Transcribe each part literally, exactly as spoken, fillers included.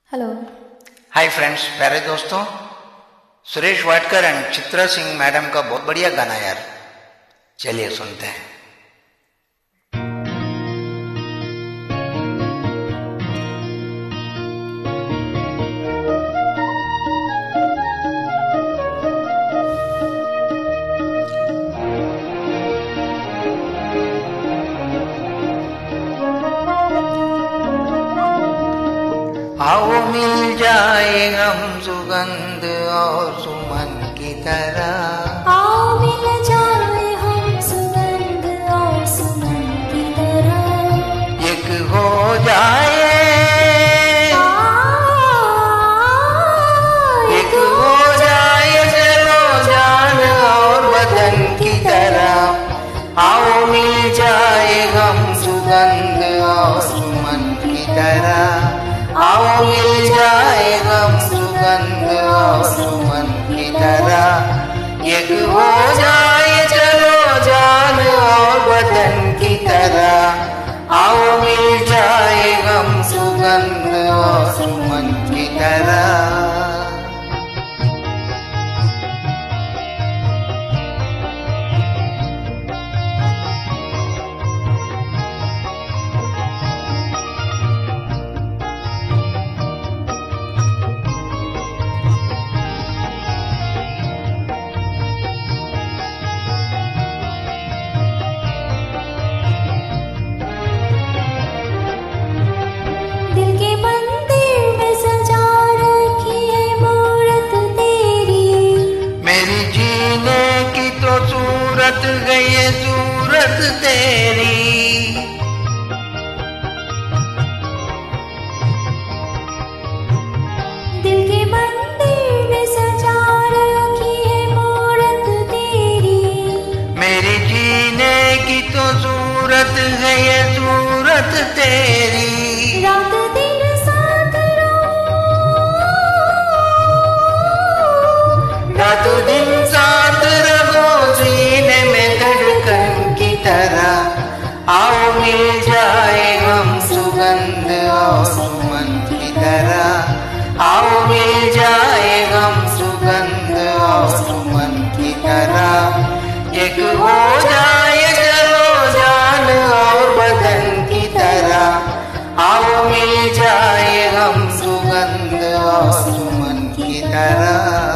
Hello. हाय friends, प्यारे दोस्तों, Suresh Wadkar and Chitra Singh madam का बहुत बढ़िया गाना यार, चलिए सुनते हैं। आओ मिल जाए हम सुगंध और सुमन की तरह, आओ मिल जाए हम सुगंध और सुमन की तरह, एक हो जाए, एक हो जाए चलो जान और बदन की तरह। आओ मिल जाए हम सुगंध और सुमन की तरह, आओ मिल जाए हम सुगंध और सुमन की तरह, एक हो जाए चलो जान और बदन की तरह। आओ मिल जाए हम सुगंध और सुमन की तरह। सूरत गई सूरत तेरी, दिल के मंदिर में सजा रखी है मूरत तेरी, मेरी जीने की तो सूरत गई सूरत तेरी। रात दिन साथ रहो, रात दिन साथ रहो सीने में धड़कन की तरह। आओ मिल जाए हम सुगंध और सुमन की तरह, आओ मिल जाए हम सुगंध और सुमन की तरह, एक हो जाए चलो जान और बदन की तरह। आओ मिल जाए हम सुगंध और सुमन की तरह।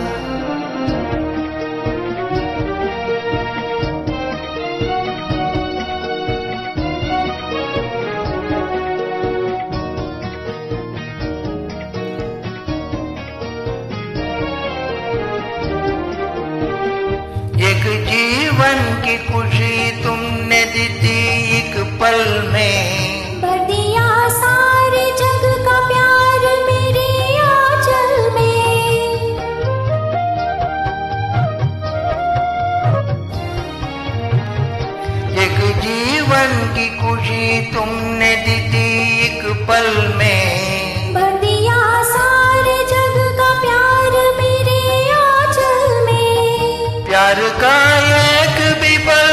एक जीवन की खुशी तुमने दी थी एक पल में, भर दिया सारे जग का प्यार मेरे आंचल में। एक जीवन की खुशी तुमने दी थी एक पल में, भर दिया सारे जग का प्यार मेरे आंचल में। प्यार का एक भी पल,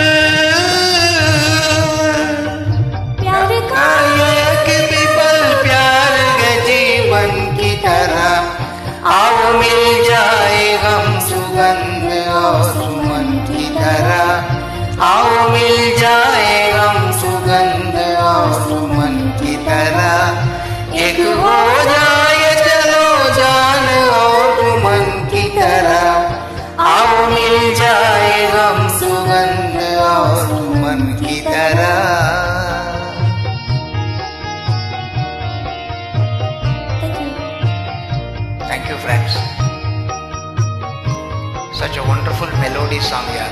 प्यार का एक भी पल प्यार के जीवन की तरह। आओ मिल जाए हम सुगंध और सुमन की तरह, आओ मिल जाए हम सुगंध और सुमन की तरह, एक हो जाए चलो जान और सुमन की तरह। आओ मिल जाए हम सुगंध और सुमन की तरह। Thank you friends. Such a wonderful melody song yaar.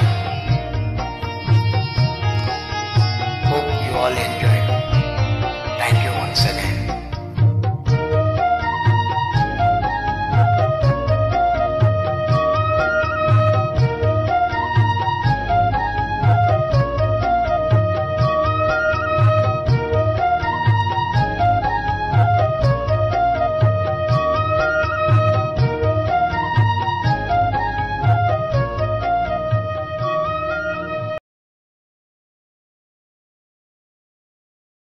Hope you all enjoyed. Thank you once again.